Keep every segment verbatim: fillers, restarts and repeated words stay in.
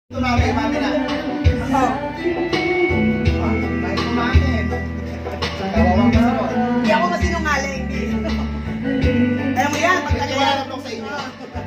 Tumami, mami na. Oh. May kumain. Kawawang masino. Hindi ako masinungaling. Alam mo yan, pagkakaya. Wala sa inyo.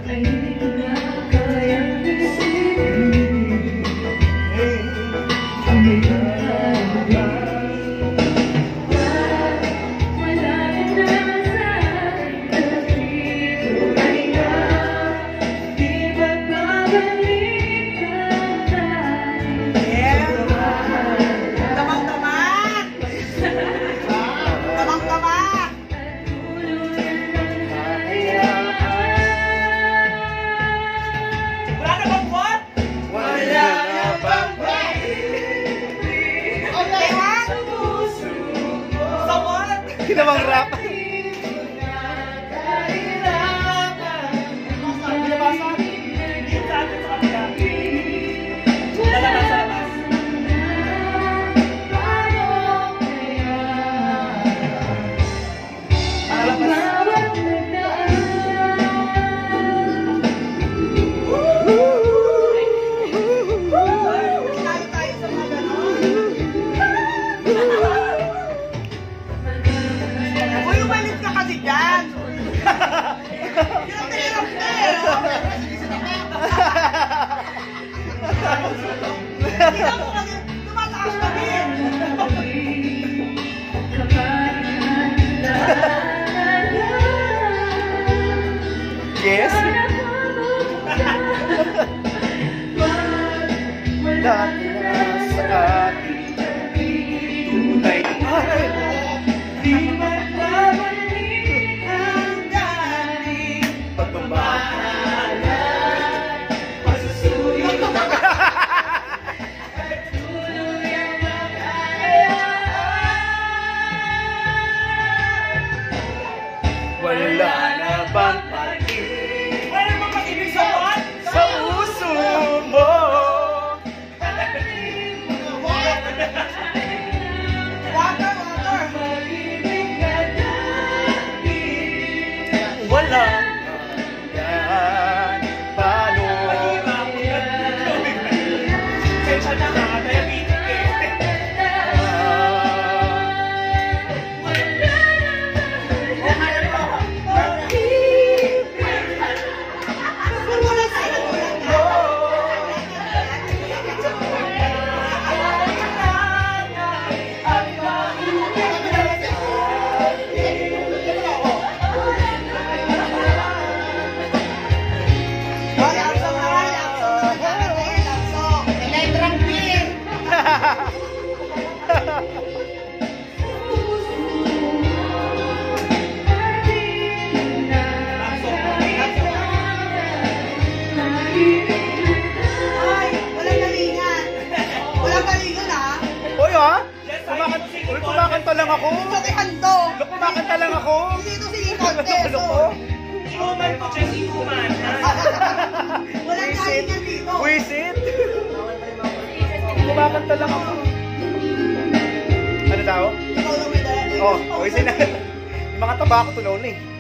Hindi namang rap. Yes. Dati na sa ating tunay ay di magbabalik ang dating pagmamahalan, pagsusulit at tuloy ang makayaan. Wala na bang wala yan, paano sensya na nga, diabetic eh. Uy, kumakanta lang ako. Ito kay Handong. Kumakanta lang ako. Dito si Contest. Inuman ko siya, inuman. Walang kalingan dito. Wisit. Kumakanta lang ako. Ano tao? Ikaw lang may dala. Oh, wisit na. Yung mga tabako tunaw na eh.